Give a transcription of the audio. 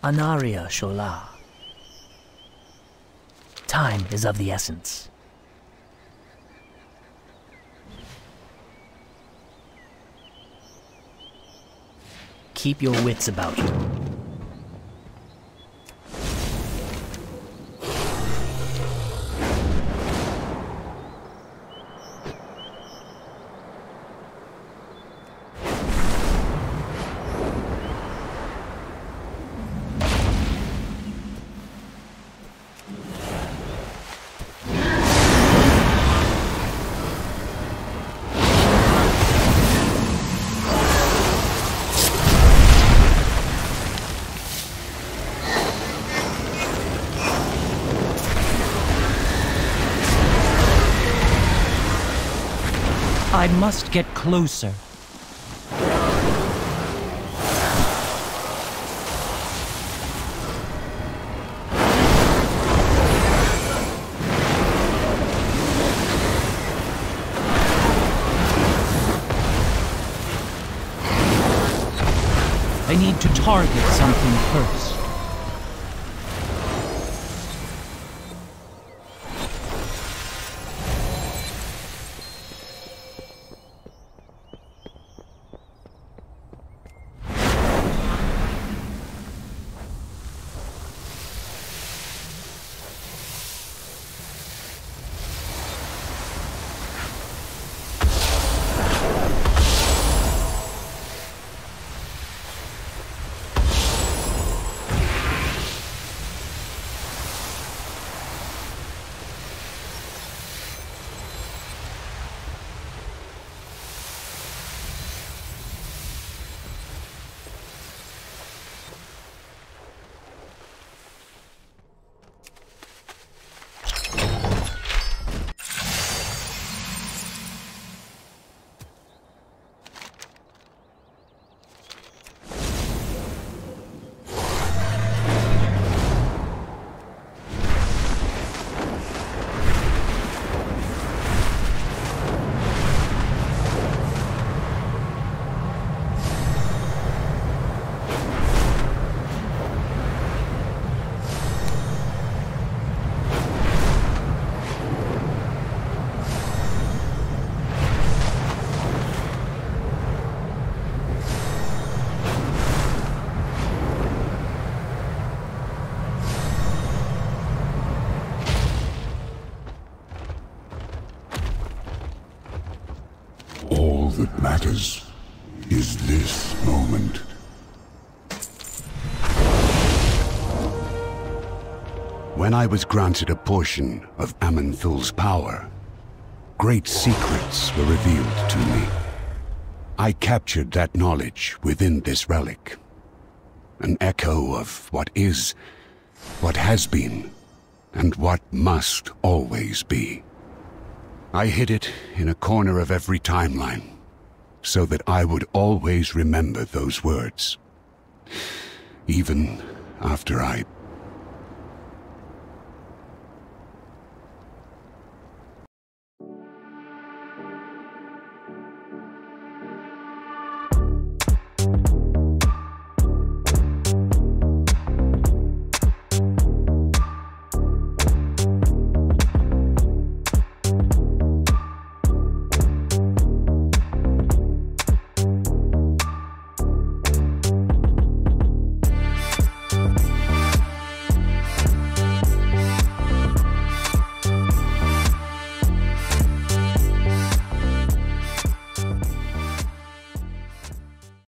Anaria Shola. Time is of the essence. Keep your wits about you. I must get closer. I need to target something first. All that matters is this moment. When I was granted a portion of Aman'Thul's power, great secrets were revealed to me. I captured that knowledge within this relic. An echo of what is, what has been, and what must always be. I hid it in a corner of every timeline, so that I would always remember those words, even after I